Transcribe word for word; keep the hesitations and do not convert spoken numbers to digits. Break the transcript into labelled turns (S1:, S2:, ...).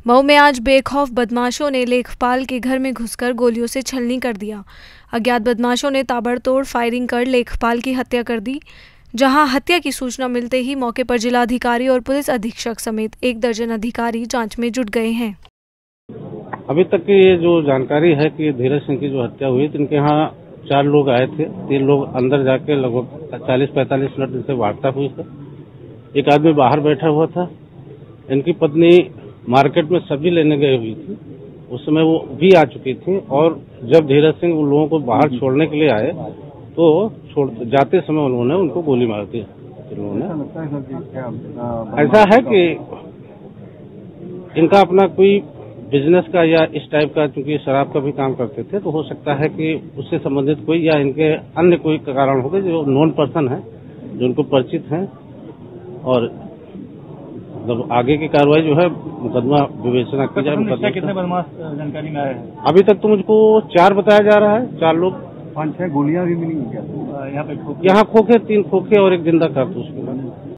S1: मऊ में आज बेखौफ बदमाशों ने लेखपाल के घर में घुसकर गोलियों से छलनी कर दिया। अज्ञात बदमाशों ने ताबड़तोड़ फायरिंग कर लेखपाल की हत्या कर दी। जहां हत्या की सूचना मिलते ही मौके पर जिलाधिकारी और पुलिस अधीक्षक समेत एक दर्जन अधिकारी जांच में जुट गए हैं।
S2: अभी तक की ये जो जानकारी है कि धीरज सिंह की जो हत्या हुई थी, इनके यहाँ चार लोग आए थे। तीन लोग अंदर जाके लगभग चालीस पैंतालीस मिनट इनसे वार्तालाप हुई थी। एक आदमी बाहर बैठा हुआ था। इनकी पत्नी मार्केट में सब्जी लेने गई हुई थी। उस समय वो भी आ चुकी थी और जब धीरज सिंह उन लोगों को बाहर छोड़ने के लिए आए तो छोड़ जाते समय उन्होंने उनको गोली मार दी। उन्होंने ऐसा है कि इनका अपना कोई बिजनेस का या इस टाइप का, क्योंकि शराब का भी काम करते थे, तो हो सकता है कि उससे संबंधित कोई या इनके अन्य कोई कारण होगा जो नॉन पर्सन है, जो उनको परिचित हैं। और मतलब आगे की कार्रवाई जो है मुकदमा विवेचना की जाए। मुकदमा
S3: कितने बदमाश जानकारी में आए हैं?
S2: अभी तक तो मुझको चार बताया जा रहा है। चार लोग,
S3: पाँच छह गोलियां भी मिली क्या यहाँ पे?
S2: यहाँ खोखे, तीन खोखे और एक जिंदा कारतूस मिला।